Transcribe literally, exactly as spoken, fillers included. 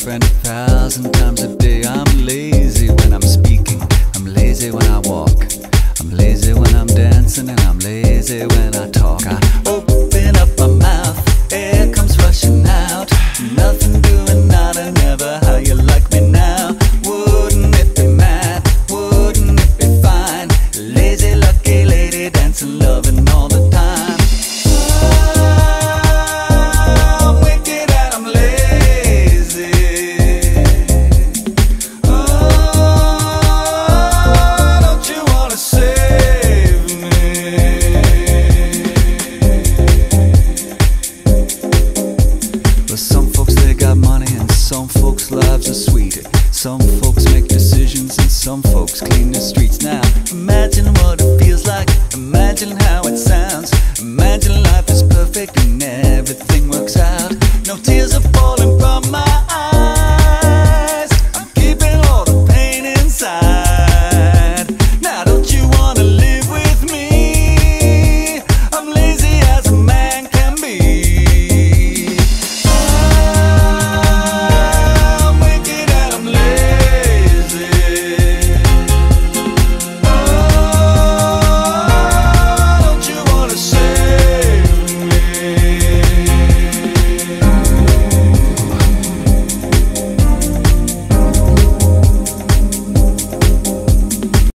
friend a thousand times a day. I'm lazy when I'm speaking, I'm lazy when I walk, I'm lazy when I'm dancing, and I'm lazy when I talk. I open up my mouth, air comes rushing out, nothing doing, nada, never. How you like